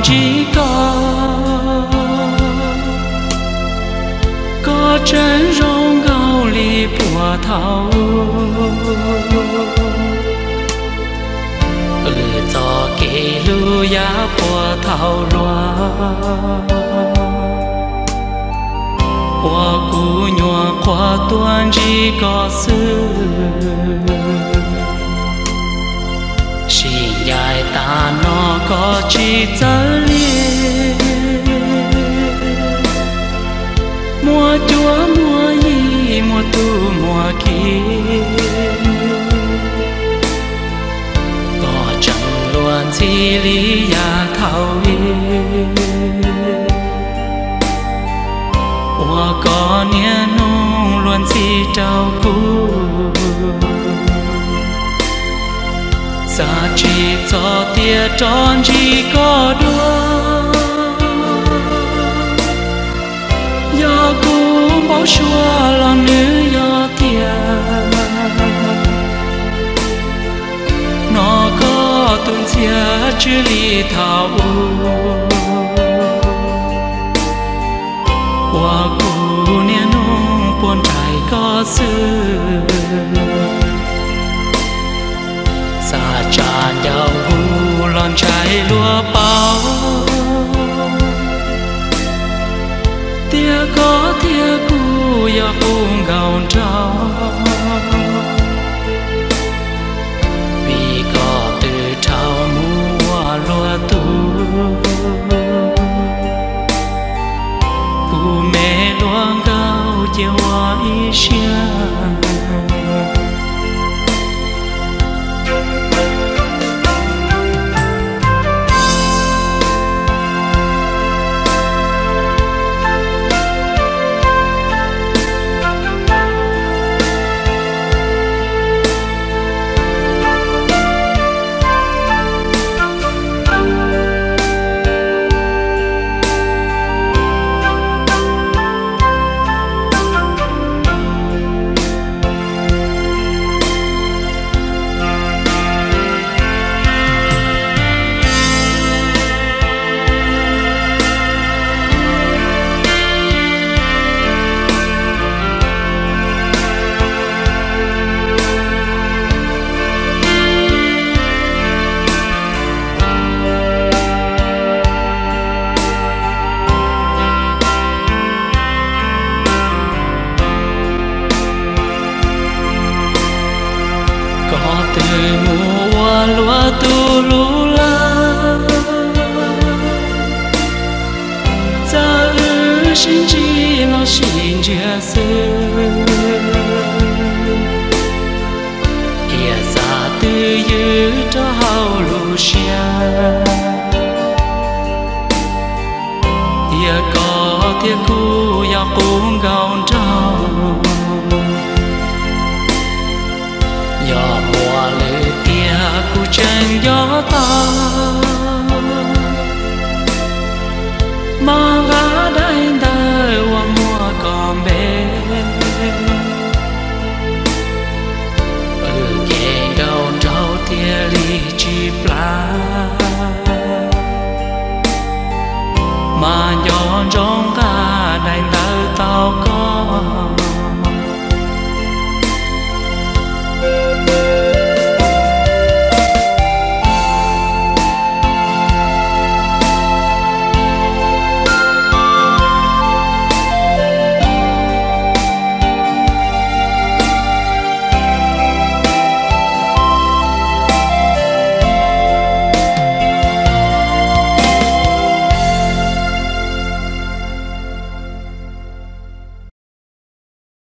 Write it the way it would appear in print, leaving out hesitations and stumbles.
chỉ có chân rong gạo li bùa thảo cho kê lu ya bùa thảo loa qua cú nhòa qua tuan chỉ có sư xin dài ta nó có chỉ trở liền mùa chúa mùa y mùa tu mùa kia có chẳng luôn chỉ lý ya thảo yên hoa có nia nung luôn chỉ trao cũ xa chỉ cho tia tròn chỉ có đua do cũ bao xua lòng nữ do tia nó có tuần chia chữ ly thảo hoa cũ nia nung buồn trải có xưa xa tràn dạo hù lon trái lúa bao tia có tia cu ya cùng gạo trao vì có từ trao mua lúa tu cu mẹ lúa gạo chiều hoa ý xiang từ mùa lúa tu lú la cha ư xin chi nó xin chia sẻ